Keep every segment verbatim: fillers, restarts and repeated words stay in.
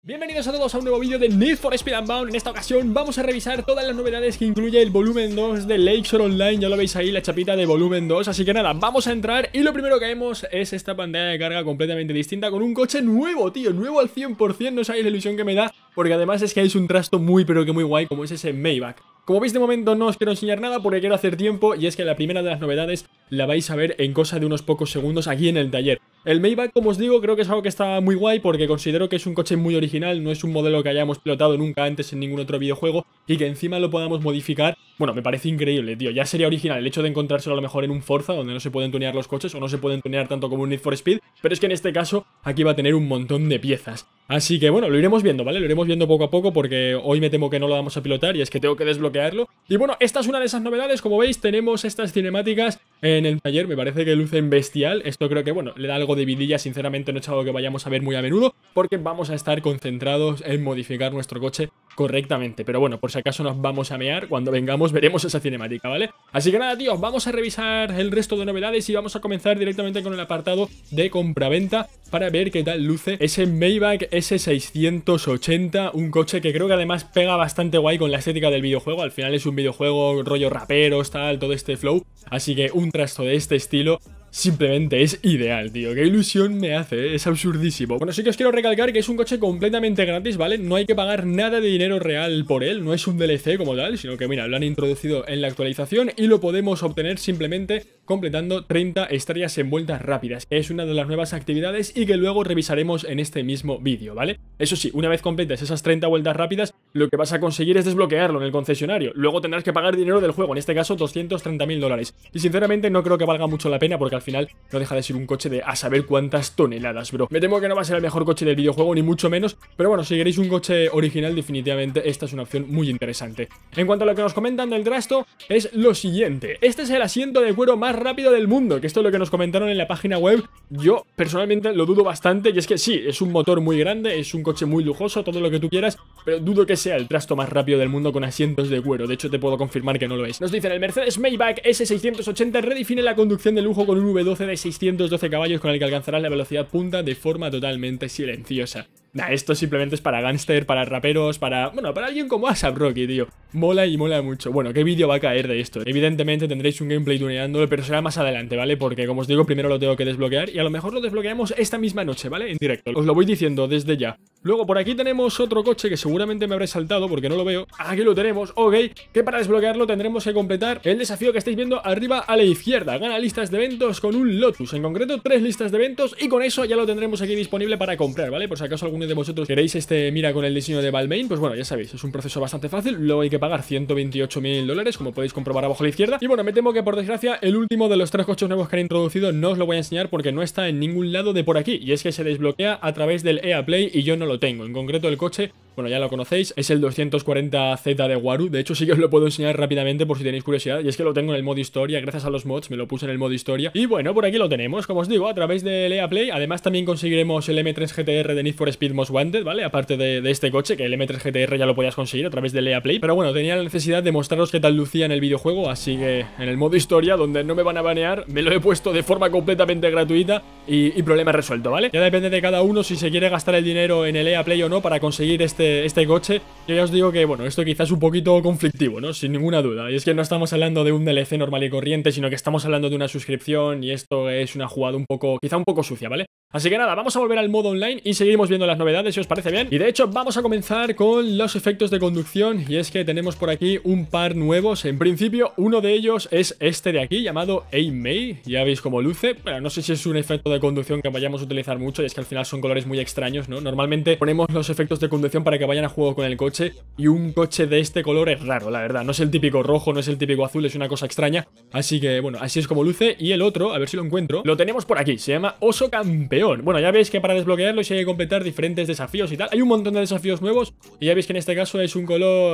Bienvenidos a todos a un nuevo vídeo de Need for Speed Unbound. En esta ocasión vamos a revisar todas las novedades que incluye el volumen dos de Lakeshore Online. Ya lo veis ahí, la chapita de volumen dos. Así que nada, vamos a entrar y lo primero que vemos es esta pantalla de carga completamente distinta con un coche nuevo, tío, nuevo al cien por cien. No sabéis la ilusión que me da, porque además es que es un trasto muy pero que muy guay, como es ese Maybach. Como veis, de momento no os quiero enseñar nada porque quiero hacer tiempo, y es que la primera de las novedades la vais a ver en cosa de unos pocos segundos aquí en el taller. El Maybach, como os digo, creo que es algo que está muy guay porque considero que es un coche muy original, no es un modelo que hayamos pilotado nunca antes en ningún otro videojuego, y que encima lo podamos modificar. Bueno, me parece increíble, tío. Ya sería original el hecho de encontrárselo a lo mejor en un Forza, donde no se pueden tunear los coches o no se pueden tunear tanto como un Need for Speed, pero es que en este caso aquí va a tener un montón de piezas. Así que bueno, lo iremos viendo, ¿vale? Lo iremos viendo poco a poco porque hoy me temo que no lo vamos a pilotar y es que tengo que desbloquearlo. Y bueno, esta es una de esas novedades. Como veis, tenemos estas cinemáticas en el taller. Me parece que lucen bestial. Esto creo que, bueno, le da algo de vidilla. Sinceramente no es algo que vayamos a ver muy a menudo porque vamos a estar concentrados en modificar nuestro coche correctamente. Pero bueno, por si acaso nos vamos a mear, cuando vengamos veremos esa cinemática, ¿vale? Así que nada, tíos, vamos a revisar el resto de novedades y vamos a comenzar directamente con el apartado de compraventa para ver qué tal luce ese Maybach ese seiscientos ochenta, un coche que creo que además pega bastante guay con la estética del videojuego. Al final es un videojuego rollo raperos, tal, todo este flow, así que un trasto de este estilo simplemente es ideal, tío. Qué ilusión me hace, ¿eh? Es absurdísimo. Bueno, sí que os quiero recalcar que es un coche completamente gratis, ¿vale? No hay que pagar nada de dinero real por él, no es un D L C como tal, sino que, mira, lo han introducido en la actualización y lo podemos obtener simplemente completando treinta estrellas en vueltas rápidas, que es una de las nuevas actividades y que luego revisaremos en este mismo vídeo, ¿vale? Eso sí, una vez completes esas treinta vueltas rápidas, lo que vas a conseguir es desbloquearlo en el concesionario. Luego tendrás que pagar dinero del juego, en este caso doscientos treinta mil dólares. Y sinceramente no creo que valga mucho la pena porque al final no deja de ser un coche de a saber cuántas toneladas, bro. Me temo que no va a ser el mejor coche del videojuego, ni mucho menos, pero bueno, si queréis un coche original, definitivamente esta es una opción muy interesante. En cuanto a lo que nos comentan del trasto, es lo siguiente. Este es el asiento de cuero más rápido del mundo, que esto es lo que nos comentaron en la página web. Yo personalmente lo dudo bastante, y es que sí, es un motor muy grande, es un coche muy lujoso, todo lo que tú quieras, pero dudo que sea el trasto más rápido del mundo con asientos de cuero. De hecho, te puedo confirmar que no lo es. Nos dicen: el Mercedes Maybach ese seiscientos ochenta redefine la conducción de lujo con un V doce de seiscientos doce caballos con el que alcanzarás la velocidad punta de forma totalmente silenciosa. Nah, esto simplemente es para gángster, para raperos, para... bueno, para alguien como A$AP Rocky, tío. Mola y mola mucho. Bueno, ¿qué vídeo va a caer de esto? Evidentemente tendréis un gameplay tuneándolo, pero será más adelante, ¿vale? Porque, como os digo, primero lo tengo que desbloquear y a lo mejor lo desbloqueamos esta misma noche, ¿vale? En directo. Os lo voy diciendo desde ya. Luego, por aquí tenemos otro coche que seguramente me habré saltado porque no lo veo. Aquí lo tenemos, ok. Que para desbloquearlo tendremos que completar el desafío que estáis viendo arriba a la izquierda. Gana listas de eventos con un Lotus. En concreto, tres listas de eventos y con eso ya lo tendremos aquí disponible para comprar, ¿vale? Por si acaso alguno de vosotros queréis este mira con el diseño de Balmain, pues bueno, ya sabéis, es un proceso bastante fácil. Luego hay que pagar ciento veintiocho mil dólares, como podéis comprobar abajo a la izquierda. Y bueno, me temo que por desgracia el último de los tres coches nuevos que han introducido no os lo voy a enseñar porque no está en ningún lado de por aquí, y es que se desbloquea a través del E A Play y yo no lo tengo. En concreto el coche, bueno, ya lo conocéis, es el doscientos cuarenta Z de Waru. De hecho sí que os lo puedo enseñar rápidamente por si tenéis curiosidad, y es que lo tengo en el modo historia, gracias a los mods me lo puse en el modo historia. Y bueno, por aquí lo tenemos, como os digo, a través del E A Play. Además también conseguiremos el M tres G T R de Need for Speed Most Wanted, ¿vale? Aparte de, de este coche, que el M tres G T R ya lo podías conseguir a través del E A Play. Pero bueno, tenía la necesidad de mostraros qué tal lucía en el videojuego, así que en el modo historia, donde no me van a banear, me lo he puesto de forma completamente gratuita y, y problema resuelto, ¿vale? Ya depende de cada uno si se quiere gastar el dinero en el E A Play o no para conseguir este, este coche. Yo ya os digo que, bueno, esto quizás es un poquito conflictivo, ¿no? Sin ninguna duda. Y es que no estamos hablando de un D L C normal y corriente, sino que estamos hablando de una suscripción, y esto es una jugada un poco, quizá un poco sucia, ¿vale? Así que nada, vamos a volver al modo online y seguimos viendo las novedades, si os parece bien. Y de hecho vamos a comenzar con los efectos de conducción, y es que tenemos por aquí un par nuevos. En principio uno de ellos es este de aquí, llamado A-May. Ya veis cómo luce. Bueno, no sé si es un efecto de conducción que vayamos a utilizar mucho, y es que al final son colores muy extraños, ¿no? Normalmente ponemos los efectos de conducción para que vayan a juego con el coche, y un coche de este color es raro, la verdad. No es el típico rojo, no es el típico azul, es una cosa extraña. Así que bueno, así es como luce. Y el otro, a ver si lo encuentro, lo tenemos por aquí, se llama Oso Campeón. Bueno, ya veis que para desbloquearlo sí hay que completar diferentes desafíos y tal. Hay un montón de desafíos nuevos, y ya veis que en este caso es un color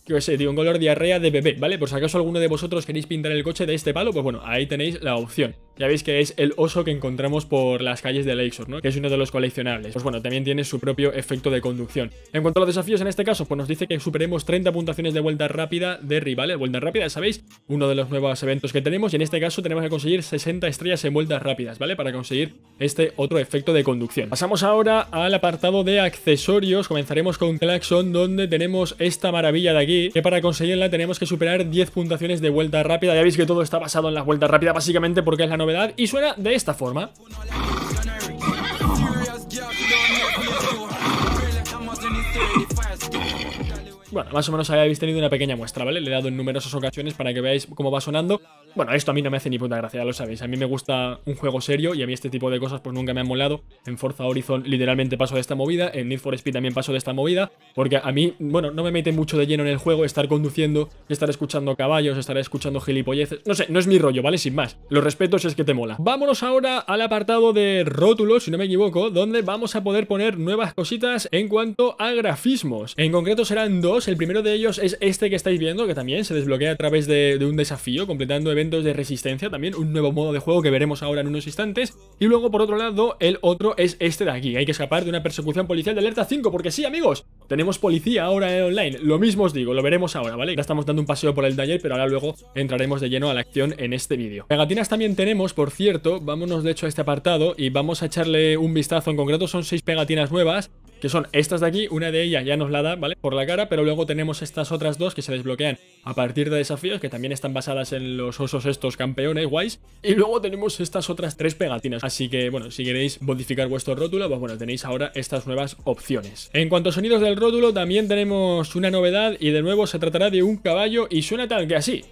que sé, tío, un color diarrea de bebé, ¿vale? Por si acaso alguno de vosotros queréis pintar el coche de este palo, pues bueno, ahí tenéis la opción. Ya veis que es el oso que encontramos por las calles de Lakeshore, ¿no? Que es uno de los coleccionables. Pues bueno, también tiene su propio efecto de conducción. En cuanto a los desafíos en este caso, pues nos dice que superemos treinta puntuaciones de vuelta rápida de rivales. Vuelta rápida, ¿sabéis? Uno de los nuevos eventos que tenemos, y en este caso tenemos que conseguir sesenta estrellas en vueltas rápidas, ¿vale? Para conseguir este otro efecto de conducción. Pasamos ahora al apartado de accesorios. Comenzaremos con Klaxon, donde tenemos esta maravilla de aquí, que para conseguirla tenemos que superar diez puntuaciones de vuelta rápida. Ya veis que todo está basado en las vueltas rápidas, básicamente porque es la novedad, y suena de esta forma. Bueno, más o menos habéis tenido una pequeña muestra, ¿vale? Le he dado en numerosas ocasiones para que veáis cómo va sonando. Bueno, esto a mí no me hace ni puta gracia, ya lo sabéis. A mí me gusta un juego serio y a mí este tipo de cosas pues nunca me han molado. En Forza Horizon literalmente paso de esta movida, en Need for Speed también paso de esta movida, porque a mí, bueno, no me mete mucho de lleno en el juego estar conduciendo, estar escuchando caballos, estar escuchando gilipolleces. No sé, no es mi rollo, ¿vale? Sin más. Los respetos es que te mola. Vámonos ahora al apartado de rótulos, si no me equivoco, donde vamos a poder poner nuevas cositas en cuanto a grafismos. En concreto serán dos. El primero de ellos es este que estáis viendo, que también se desbloquea a través de, de un desafío, completando eventos de resistencia, también un nuevo modo de juego que veremos ahora en unos instantes. Y luego, por otro lado, el otro es este de aquí. Hay que escapar de una persecución policial de alerta cinco, porque sí, amigos, tenemos policía ahora en online. Lo mismo os digo, lo veremos ahora, ¿vale? Ya estamos dando un paseo por el taller, pero ahora luego entraremos de lleno a la acción en este vídeo. Pegatinas también tenemos, por cierto. Vámonos de hecho a este apartado y vamos a echarle un vistazo. En concreto son seis pegatinas nuevas, que son estas de aquí. Una de ellas ya nos la da, ¿vale? Por la cara, pero luego tenemos estas otras dos que se desbloquean a partir de desafíos, que también están basadas en los osos estos campeones guays. Y luego tenemos estas otras tres pegatinas. Así que, bueno, si queréis modificar vuestro rótulo, pues bueno, tenéis ahora estas nuevas opciones. En cuanto a sonidos del rótulo, también tenemos una novedad, y de nuevo se tratará de un caballo y suena tal que así.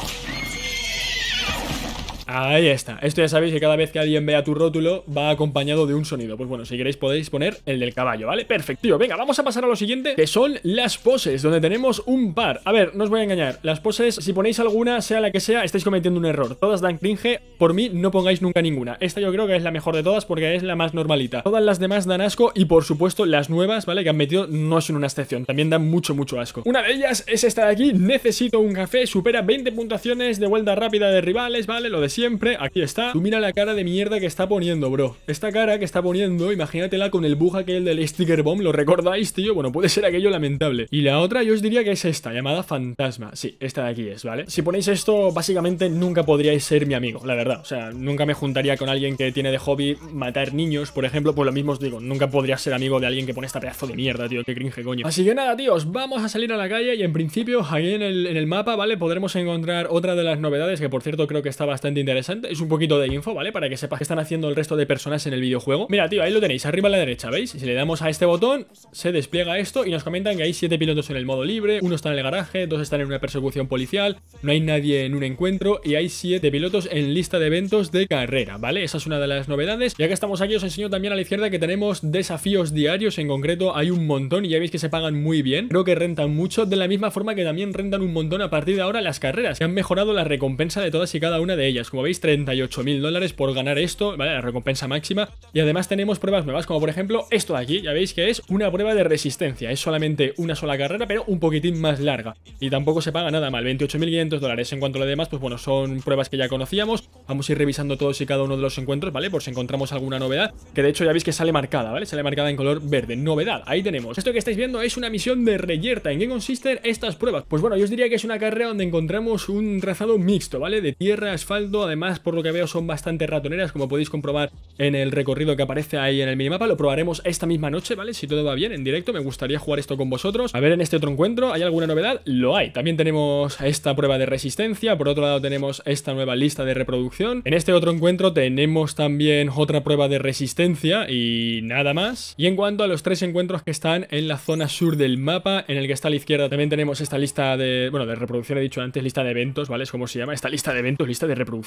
Ahí está. Esto ya sabéis que cada vez que alguien vea tu rótulo va acompañado de un sonido. Pues bueno, si queréis podéis poner el del caballo, ¿vale? Perfecto. Venga, vamos a pasar a lo siguiente, que son las poses, donde tenemos un par. A ver, no os voy a engañar. Las poses, si ponéis alguna, sea la que sea, estáis cometiendo un error. Todas dan cringe. Por mí, no pongáis nunca ninguna. Esta yo creo que es la mejor de todas porque es la más normalita. Todas las demás dan asco, y por supuesto las nuevas, ¿vale? Que han metido no son una excepción. También dan mucho, mucho asco. Una de ellas es esta de aquí. Necesito un café. Supera veinte puntuaciones de vuelta rápida de rivales, ¿vale? Lo de siempre. Aquí está. Tú mira la cara de mierda que está poniendo, bro. Esta cara que está poniendo, imagínatela con el bug aquel del sticker bomb. ¿Lo recordáis, tío? Bueno, puede ser aquello lamentable. Y la otra yo os diría que es esta, llamada Fantasma. Sí, esta de aquí es, ¿vale? Si ponéis esto, básicamente nunca podríais ser mi amigo, la verdad. O sea, nunca me juntaría con alguien que tiene de hobby matar niños, por ejemplo. Pues lo mismo os digo, nunca podría ser amigo de alguien que pone esta pedazo de mierda, tío. Qué cringe, coño. Así que nada, tíos, vamos a salir a la calle y en principio ahí en el, en el mapa, ¿vale? Podremos encontrar otra de las novedades que, por cierto, creo que está bastante interesante. Es un poquito de info, ¿vale? Para que sepas qué están haciendo el resto de personas en el videojuego. Mira, tío, ahí lo tenéis, arriba a la derecha, ¿veis? Si le damos a este botón, se despliega esto y nos comentan que hay siete pilotos en el modo libre, uno está en el garaje, dos están en una persecución policial, no hay nadie en un encuentro y hay siete pilotos en lista de eventos de carrera, ¿vale? Esa es una de las novedades. Ya que estamos aquí, os enseño también a la izquierda que tenemos desafíos diarios. En concreto hay un montón y ya veis que se pagan muy bien. Creo que rentan mucho, de la misma forma que también rentan un montón a partir de ahora las carreras, que han mejorado la recompensa de todas y cada una de ellas. Como veis, treinta y ocho mil dólares por ganar esto, ¿vale? La recompensa máxima. Y además tenemos pruebas nuevas, como por ejemplo esto de aquí. Ya veis que es una prueba de resistencia. Es solamente una sola carrera, pero un poquitín más larga. Y tampoco se paga nada mal, veintiocho mil quinientos dólares. En cuanto a lo demás, pues bueno, son pruebas que ya conocíamos. Vamos a ir revisando todos y cada uno de los encuentros, ¿vale? Por si encontramos alguna novedad, que de hecho ya veis que sale marcada, ¿vale? Sale marcada en color verde. Novedad, ahí tenemos. Esto que estáis viendo es una misión de reyerta. ¿En qué consisten estas pruebas? Pues bueno, yo os diría que es una carrera donde encontramos un trazado mixto, ¿vale? De tierra, asfalto. Además, por lo que veo, son bastante ratoneras, como podéis comprobar en el recorrido que aparece ahí en el minimapa. Lo probaremos esta misma noche, ¿vale? Si todo va bien, en directo. Me gustaría jugar esto con vosotros. A ver, en este otro encuentro, ¿hay alguna novedad? Lo hay. También tenemos esta prueba de resistencia. Por otro lado tenemos esta nueva lista de reproducción. En este otro encuentro tenemos también otra prueba de resistencia y nada más. Y en cuanto a los tres encuentros que están en la zona sur del mapa, en el que está a la izquierda, también tenemos esta lista de, bueno, de reproducción, he dicho antes, lista de eventos, ¿vale? Es como se llama, esta lista de eventos, lista de reproducción.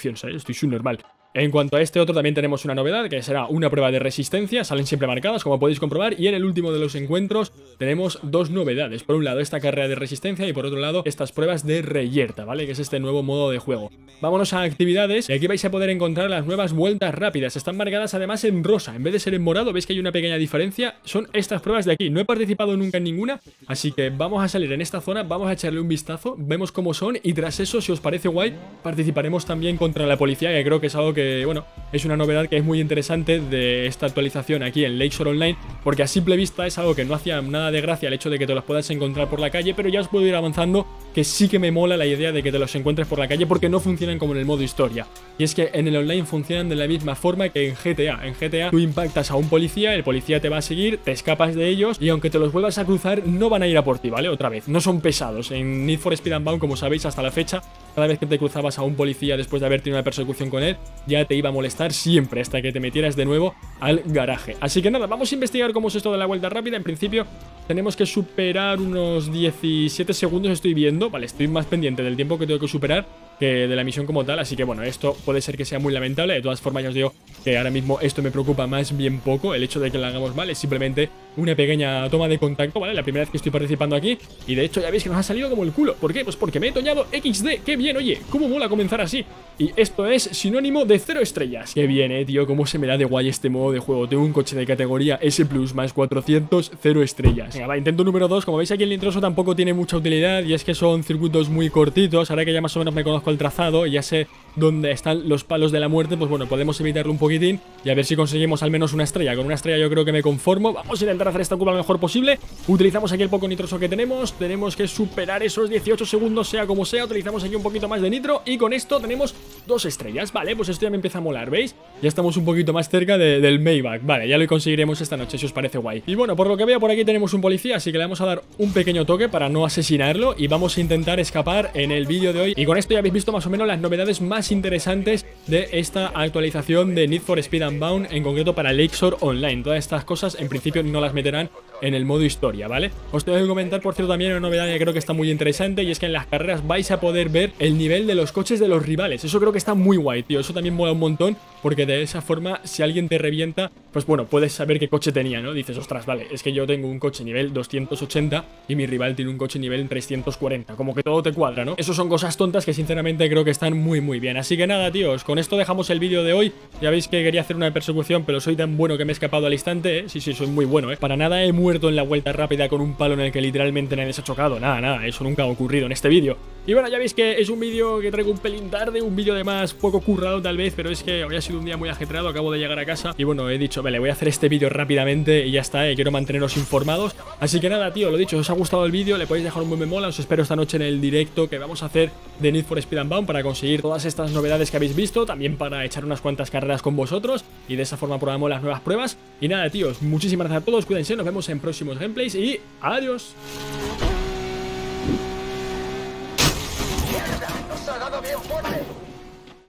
actualización, ¿sabes? Estoy subnormal. En cuanto a este otro también tenemos una novedad, que será una prueba de resistencia, salen siempre marcadas como podéis comprobar, y en el último de los encuentros tenemos dos novedades, por un lado esta carrera de resistencia y por otro lado estas pruebas de reyerta, ¿vale? Que es este nuevo modo de juego. Vámonos a actividades y aquí vais a poder encontrar las nuevas vueltas rápidas, están marcadas además en rosa, en vez de ser en morado, veis que hay una pequeña diferencia, son estas pruebas de aquí, no he participado nunca en ninguna, así que vamos a salir en esta zona, vamos a echarle un vistazo, vemos cómo son y tras eso, si os parece guay, participaremos también contra la policía, que creo que es algo que que, bueno, es una novedad que es muy interesante de esta actualización aquí en Lakeshore Online, porque a simple vista es algo que no hacía nada de gracia el hecho de que te los puedas encontrar por la calle, pero ya os puedo ir avanzando que sí que me mola la idea de que te los encuentres por la calle porque no funcionan como en el modo historia. Y es que en el online funcionan de la misma forma que en G T A. En G T A tú impactas a un policía, el policía te va a seguir, te escapas de ellos y aunque te los vuelvas a cruzar no van a ir a por ti, ¿vale? Otra vez, no son pesados. En Need for Speed Unbound, como sabéis, hasta la fecha, cada vez que te cruzabas a un policía después de haber tenido una persecución con él, ya te iba a molestar siempre hasta que te metieras de nuevo al garaje. Así que nada, vamos a investigar cómo es esto de la vuelta rápida. En principio tenemos que superar unos diecisiete segundos, estoy viendo. Vale, estoy más pendiente del tiempo que tengo que superar que de la misión como tal, así que bueno, esto puede ser que sea muy lamentable. De todas formas ya os digo que ahora mismo esto me preocupa más bien poco. El hecho de que lo hagamos mal es simplemente una pequeña toma de contacto, ¿vale? La primera vez que estoy participando aquí y de hecho ya veis que nos ha salido como el culo. ¿Por qué? Pues porque me he toñado equis de. ¡Qué bien! Oye, cómo mola comenzar así. Y esto es sinónimo de cero estrellas. ¡Qué bien, eh, tío! Cómo se me da de guay este modo de juego. Tengo un coche de categoría S plus más cuatrocientos, cero estrellas. Venga, va, intento número dos. Como veis aquí el nitroso tampoco tiene mucha utilidad y es que son circuitos muy cortitos. Ahora que ya más o menos me conozco el trazado y ya sé dónde están los palos de la muerte, pues bueno, podemos evitarlo un poquitín y a ver si conseguimos al menos una estrella. Con una estrella yo creo que me conformo. Vamos a intentar hacer esta curva lo mejor posible. Utilizamos aquí el poco nitroso que tenemos. Tenemos que superar esos dieciocho segundos, sea como sea. Utilizamos aquí un poquito más de nitro y con esto tenemos dos estrellas. Vale, pues esto ya me empieza a molar, ¿veis? Ya estamos un poquito más cerca de, del Maybach. Vale, ya lo conseguiremos esta noche, si os parece guay. Y bueno, por lo que veo por aquí tenemos un policía, así que le vamos a dar un pequeño toque para no asesinarlo y vamos a intentar escapar en el vídeo de hoy. Y con esto ya habéis visto más o menos las novedades más interesantes de esta actualización de Need for Speed Unbound, en concreto para Lakeshore Online. Todas estas cosas en principio no las meterán en el modo historia, ¿vale? Os tengo que comentar, por cierto, también una novedad que creo que está muy interesante, y es que en las carreras vais a poder ver el nivel de los coches de los rivales. Eso creo que está muy guay, tío. Eso también mola un montón, porque de esa forma, si alguien te revienta, pues bueno, puedes saber qué coche tenía, ¿no? Dices, ostras, vale, es que yo tengo un coche nivel doscientos ochenta y mi rival tiene un coche nivel trescientos cuarenta. Como que todo te cuadra, ¿no? Eso son cosas tontas que sinceramente creo que están muy, muy bien. Así que nada, tíos, con esto dejamos el vídeo de hoy. Ya veis que quería hacer una persecución, pero soy tan bueno que me he escapado al instante, ¿eh? Sí, sí, soy muy bueno, ¿eh? Para nada he muerto en la vuelta rápida con un palo en el que literalmente nadie se ha chocado. Nada, nada, eso nunca ha ocurrido en este vídeo. Y bueno, ya veis que es un vídeo que traigo un pelín tarde, un vídeo además poco currado tal vez, pero es que hoy ha sido un día muy ajetreado, acabo de llegar a casa y bueno, he dicho, vale, voy a hacer este vídeo rápidamente y ya está, eh, quiero manteneros informados. Así que nada, tío, lo dicho, si os ha gustado el vídeo, le podéis dejar un buen me mola, os espero esta noche en el directo que vamos a hacer de Need for Speed Unbound para conseguir todas estas novedades que habéis visto, también para echar unas cuantas carreras con vosotros y de esa forma probamos las nuevas pruebas. Y nada, tíos, muchísimas gracias a todos, cuídense, nos vemos en próximos gameplays y adiós.